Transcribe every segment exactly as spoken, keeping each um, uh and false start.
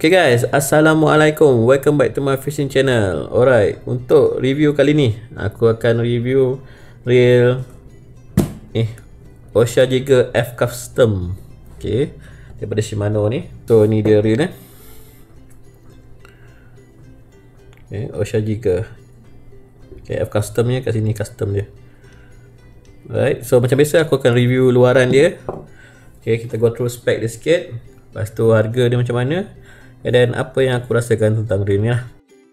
Okay guys, Assalamualaikum. Welcome back to my fishing channel. Alright, untuk review kali ni aku akan review reel eh Osha Jigger F Custom. Okay, daripada Shimano ni. So ni dia reel eh. Okay, Osha Jigger. Okay, F Custom ni kat sini custom dia. Alright, so macam biasa aku akan review luaran dia. Okay, kita go through spec dia sikit. Lepas tu harga dia macam mana, dan apa yang aku rasakan tentang reel ni lah.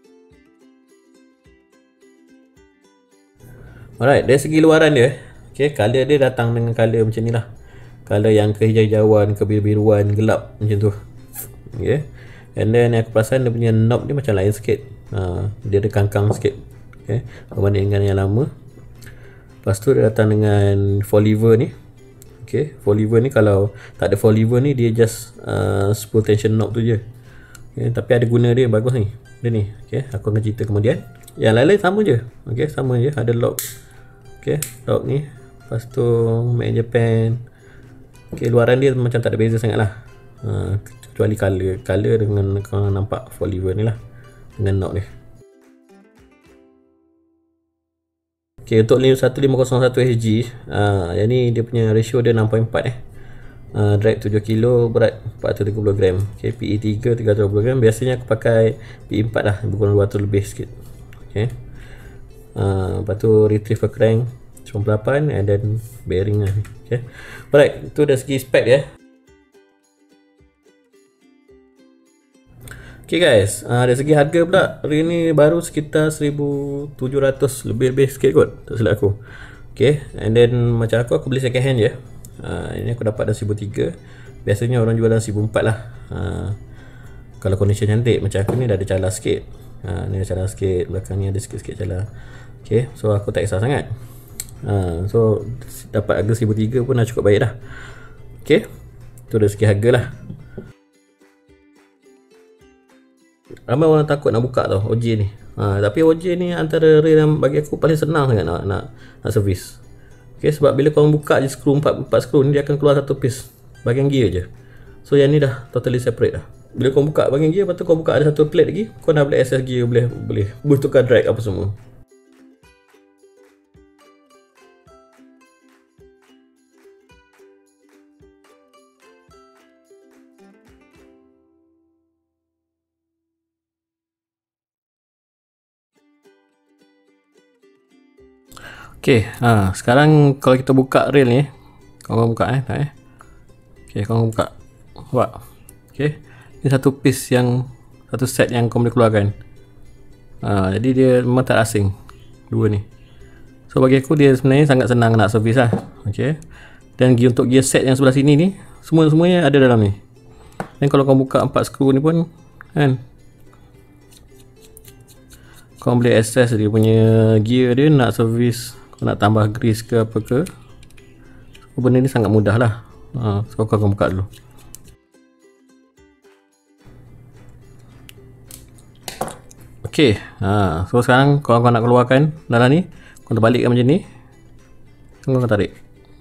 Alright, dari segi luaran dia, okay, color dia datang dengan color macam ni lah. Color yang kehijau-hijauan, kebiru-biruan, gelap macam tu. Okay, and then aku perasan dia punya knob dia macam lain sikit. ha, Dia ada kangkang sikit, okay, berbanding dengan yang lama. Lepas tu dia datang dengan four lever ni. Okay, four lever ni kalau tak ada four lever ni dia just uh, spool tension knob tu je. Okay, tapi ada guna dia bagus ni. Dia ni. Okay, aku akan cerita kemudian. Yang lain-lain sama je. Okay, sama je. Ada lock. Okay, lock ni. Lepas tu made in Japan. Okay, luaran dia macam tak ada beza sangat lah. Uh, kecuali color. Color dengan kau nampak four lever ni lah. Dengan knob dia. Okay, untuk lima satu lima kosong satu H G, uh, yang ni dia punya ratio dia enam perpuluhan empat eh. Uh, drag tujuh kilo, berat empat ratus tiga puluh gram. Okay, P E tiga tiga ratus dua puluh gram. Biasanya aku pakai P E empat lah, berkurang dua ratus lebih sikit. Okay. Uh, lepas tu retriever crank sembilan puluh lapan, and then bearing lah. Okay. Alright, tu dari segi spek dia. Okay guys, uh, dari segi harga pula, reel ni baru sekitar seribu tujuh ratus, lebih-lebih sikit kot, tak silap aku. Okay, and then macam aku, aku beli second hand je. uh, Ini aku dapat dalam seribu tiga. Biasanya orang jual dalam seribu empat lah. uh, Kalau condition cantik, macam aku ni dah ada calar sikit. uh, Ni ada calar sikit, belakang ni ada sikit-sikit calar. Okay, so aku tak kisah sangat. uh, So dapat harga seribu tiga pun dah cukup baik dah. Okay, tu dari segi harga lah. Ramai orang takut nak buka tau O J ni. ha, Tapi O J ni antara reel yang bagi aku paling senang sangat nak nak, nak servis. Okay, sebab bila korang buka je skru empat skru ni, dia akan keluar satu piece bahagian gear je. So yang ni dah totally separate dah. Bila korang buka bahagian gear, lepas tu korang buka ada satu plate lagi, korang dah boleh access gear, boleh boleh boleh tukar drag apa semua. Okay, ha, sekarang kalau kita buka reel ni, kau buka eh, tak eh. Okay, kau buka. Buat. Okay, ni satu piece yang, satu set yang kau boleh keluarkan. Ha, jadi dia memang tak asing, dua ni. So bagi aku dia sebenarnya sangat senang nak servis lah. Okay, dan untuk gear set yang sebelah sini ni, semua-semuanya ada dalam ni. Dan kalau kau buka empat skru ni pun, kan, kau boleh access dia punya gear dia, nak servis, kau nak tambah grease ke apa ke. So, benda ni sangat mudah lah. ha, So kau akan buka dulu. Ok, ha, so sekarang kalau kau nak keluarkan dalam ni, kau terbalikkan macam ni, kau akan tarik.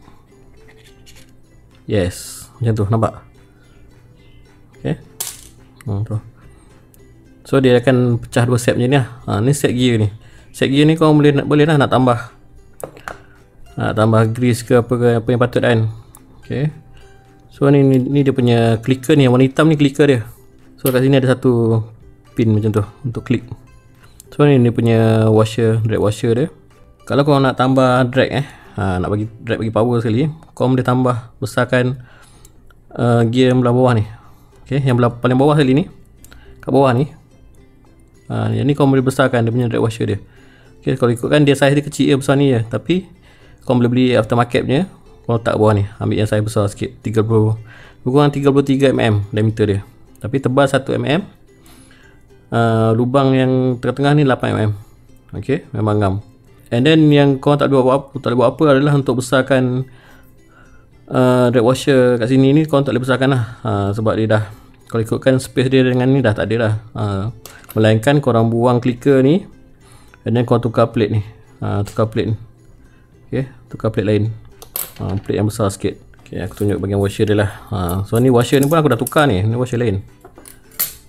Yes, macam tu, nampak? Ok, ha, tu. So dia akan pecah dua set macam ni lah. ha, Ni set gear ni. Set gear ni kau boleh boleh lah nak tambah, nak tambah grease ke apa ke, apa yang patut kan. Okay, so ni, ni, ni dia punya clicker ni, yang warna hitam ni clicker dia. So kat sini ada satu pin macam tu untuk klik. So ni dia punya washer, drag washer dia. Kalau kau nak tambah drag eh, ha, nak bagi drag, bagi power sekali, kau boleh tambah besarkan uh, gear yang belah bawah ni. Okay, yang belah paling bawah sekali ni, kat bawah ni. Ha, yang ni kau boleh besarkan dia punya drag washer dia. Okay, kalau ikutkan dia size dia kecil je, besar ni je. Tapi kau boleh beli aftermarket punya, kau letak bawah ni, ambil yang size besar sikit, tiga puluh, kurang tiga puluh tiga milimeter diameter dia. Tapi tebal satu milimeter. uh, Lubang yang tengah-tengah ni lapan milimeter. Okay, memang ngam. And then yang kau tak boleh buat apa, tak boleh buat apa adalah untuk besarkan uh, drag washer kat sini ni, kau tak boleh besarkan lah. uh, Sebab dia dah, kalau ikutkan space dia dengan ni dah tak ada dah. uh, Melainkan korang buang clicker ni, and then kau tukar plate ni. uh, Tukar plate ni. Okay, tukar plate lain. uh, Plate yang besar sikit. Okay, aku tunjuk bahagian washer dia lah. ha, So ni washer ni pun aku dah tukar ni. Ni washer lain.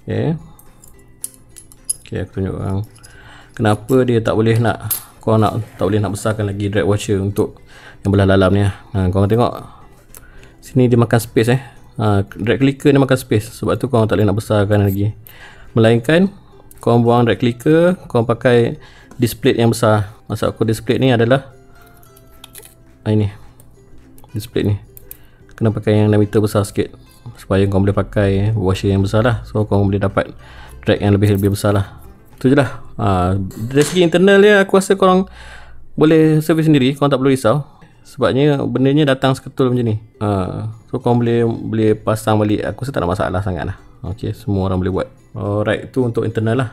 Okay. Okay, aku tunjuk orang kenapa dia tak boleh nak, kau nak tak boleh nak besarkan lagi drag washer untuk yang belah dalam ni. Ha, korang tengok sini dia makan space eh. Ha, drag clicker ni makan space, sebab tu korang tak boleh nak besarkan lagi. Melainkan korang buang drag clicker, korang pakai display yang besar. Maksud aku display ni adalah ha, ini display ni kena pakai yang diameter besar sikit supaya korang boleh pakai washer yang besar lah. So korang boleh dapat drag yang lebih-lebih besar lah. Tu je lah. Ha, dari segi internal dia aku rasa korang boleh servis sendiri, korang tak perlu risau. Sebabnya bendanya datang seketul macam ni. Ha, so korang boleh boleh pasang balik. Aku rasa tak ada masalah sangat lah. Ok, semua orang boleh buat. Alright, tu untuk internal lah.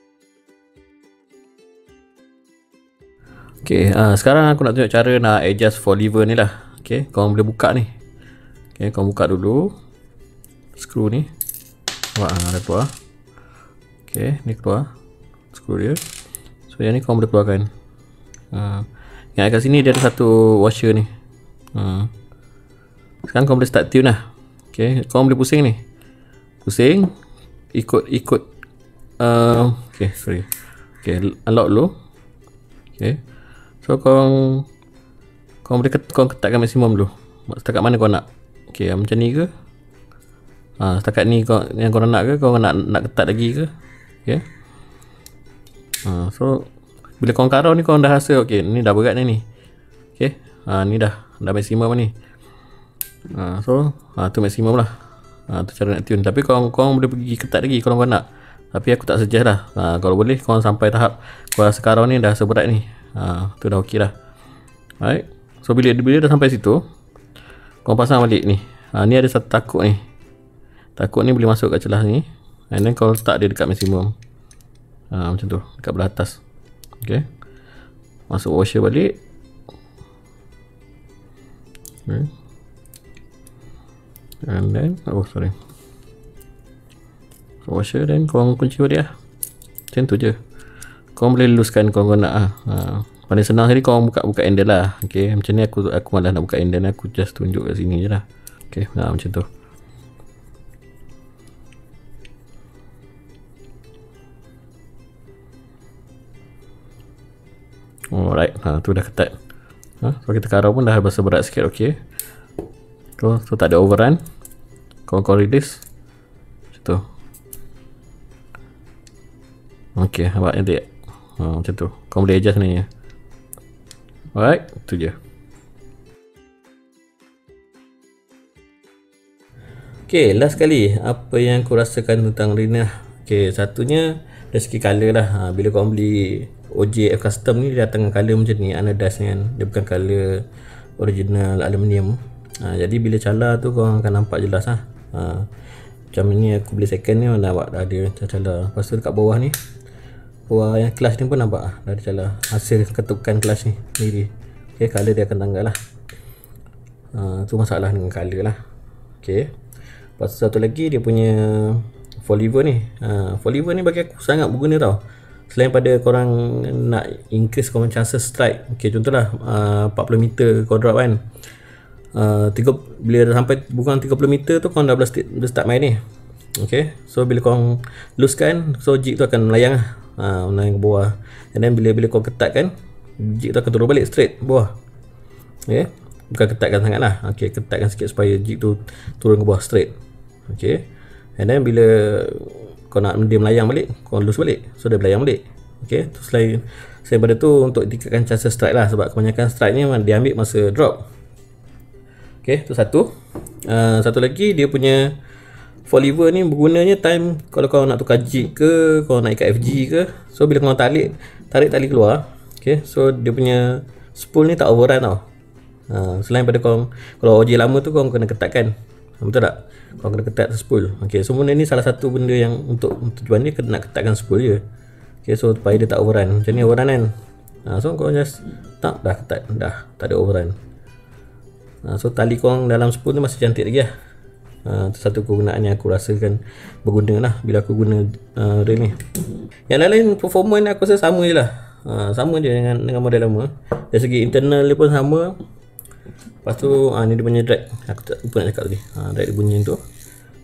Ok, ha, sekarang aku nak tunjuk cara nak adjust for lever ni lah. Ok, korang boleh buka ni. Ok, korang buka dulu skru ni. Wah, ada keluar. Ok, ni keluar skru dia. So yang ni korang boleh keluarkan. Ha, yang kat sini dia ada satu washer ni. Ha, sekarang korang boleh start tune lah. Ok, korang boleh pusing ni. Pusing ikut ikut uh, ok, sorry. Ok, unlock dulu. Ok, so korang korang boleh ket, korang ketatkan maksimum dulu. Setakat mana korang nak. Ok, macam ni ke? Ha, setakat ni kau yang korang nak ke? Korang nak nak ketat lagi ke? Ok. Ha, so bila korang karau ni korang dah rasa ok, ni dah berat ni ni. Ok. Ha, ni dah dah maksimum ni. Ha, so ha, tu maksimum lah. Ha, tu cara nak tune. Tapi korang korang boleh pergi ketat lagi kalau korang nak. Tapi aku tak suggest lah. Ha, kalau boleh korang sampai tahap korang rasa karau ni dah seberat ni. Ha, tu dah ok lah. Alright. So bila bila dah sampai situ, korang pasang balik ni. Ha, ni ada satu takuk ni. Takuk ni boleh masuk kat celah ni. And then kau letak dia dekat maksimum. Ha, macam tu, dekat belah atas. Ok, masuk washer balik. Okay. And then, oh sorry, so, washer dan korang kunci balik lah. Macam tu je. Korang boleh luluskan kalau korang nak lah. Ha, paling senang sekali korang buka-buka handle lah. Ok, macam ni aku aku malas nak buka handle, aku just tunjuk kat sini je lah. Ok, nah, macam tu. Alright, ha, tu dah ketat. Ha, so kita karau pun dah berasa berat sikit. Ok, so, so tak ada overrun. Kau kau release macam tu. Ok, nampak nanti. Ha, macam tu. Kau boleh adjust ni ya. Alright, tu je. Ok, last sekali apa yang kau rasakan tentang Rina. Ok, satunya dari segi colour lah. Ha, bila kau beli O J F custom ni dia datang dengan colour macam ni, anodized kan. Dia bukan colour original aluminium. Ha, jadi bila cala tu kau akan nampak jelas lah. Ha, macam ni aku beli second ni nampak dah ada cala. Lepas tu dekat bawah ni, bawah yang clutch ni pun nampak lah, dah ada cala. Hasil ketukan clutch ni sendiri. Ok, colour dia akan tanggal lah. Ha, tu masalah dengan colour lah. Ok, lepas tu satu lagi dia punya for lever ni. Ha, for lever ni bagi aku sangat berguna tau. Selain pada korang nak increase korang chances strike. Ok, contohlah uh, empat puluh meter kau drop kan. Uh, tiga, bila dah sampai bukan tiga puluh meter tu korang dah boleh start, start main ni. Ok, so bila korang loose-kan, so jig tu akan melayang lah. Uh, melayang ke bawah. And then bila bila korang ketatkan, jig tu akan turun balik straight bawah. Ok, bukan ketatkan sangat lah. Ok, ketatkan sikit supaya jig tu turun ke bawah straight. Ok, and then bila kau nak dia melayang balik, kau loose balik, so dia melayang balik. Ok, tu selain selain pada tu untuk tingkatkan chances strike lah, sebab kebanyakan strike ni dia ambil masa drop. Ok, tu satu. uh, Satu lagi dia punya for lever ni bergunanya time kalau kau nak tukar jig ke, kau nak ikat F G ke. So bila kau tarik tarik tali keluar, ok, so dia punya spool ni tak overrun tau. uh, Selain pada kau, kalau O J lama tu kau kena ketatkan, betul tak? Kau kena ketat spool. Ok, so benda ni salah satu benda yang untuk tujuan dia kena nak ketatkan spool je. Ok, so supaya dia tak overrun. Macam ni overrun kan. Ha, so kau just tak, dah ketat, dah tak ada overrun. Ha, so tali korang dalam spool tu masih cantik lagi lah. Ha, itu satu kegunaan yang aku rasakan berguna lah bila aku guna uh, rail ni. Yang lain-lain performance aku rasa sama je lah. Ha, sama je dengan, dengan model lama. Dari segi internal dia pun sama. Lepas tu ha, ni dia punya drag. Aku tak lupa nak cakap tadi. Ha, drag dia bunyi tu. Lepas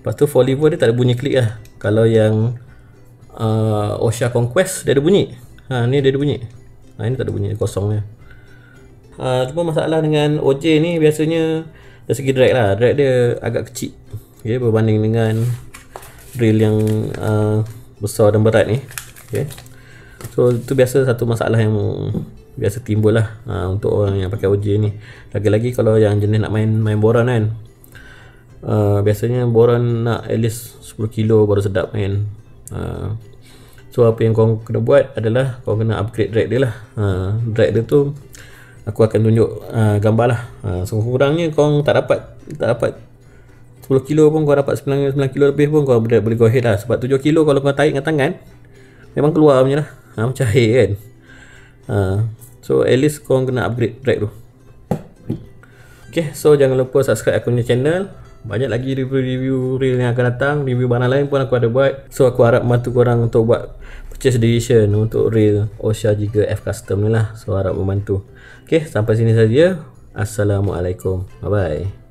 Lepas tu four lever dia tak ada bunyi klik lah. Kalau yang uh, Osha Conquest dia ada bunyi. Ha, ni dia ada bunyi. Ha, ini tak ada bunyi, kosong je. Uh, cuma masalah dengan O J ni biasanya dari segi drag lah, drag dia agak kecil, okay, berbanding dengan reel yang uh, besar dan berat ni, okay. So itu biasa satu masalah yang biasa timbul lah uh, untuk orang yang pakai O J ni. Lagi-lagi kalau yang jenis nak main main boran kan, uh, biasanya boran nak at least sepuluh kilo baru sedap main. uh, So apa yang kau kena buat adalah kau kena upgrade drag dia lah. uh, Drag dia tu aku akan tunjuk uh, gambar lah. uh, So kurangnya kau tak dapat Tak dapat sepuluh kilo pun, kau dapat sembilan kilo lebih pun kau boleh, boleh go ahead lah. Sebab tujuh kilo kalau kau tarik dengan tangan memang keluar punya lah, ha, macam air kan. uh, So at least kau kena upgrade drag tu. Okay, so jangan lupa subscribe aku punya channel. Banyak lagi review-review reel yang akan datang. Review barang lain pun aku ada buat. So aku harap membantu korang untuk buat purchase decision untuk reel Osha Giga F Custom ni lah. So harap membantu. Okay, sampai sini saja. Assalamualaikum. Bye bye.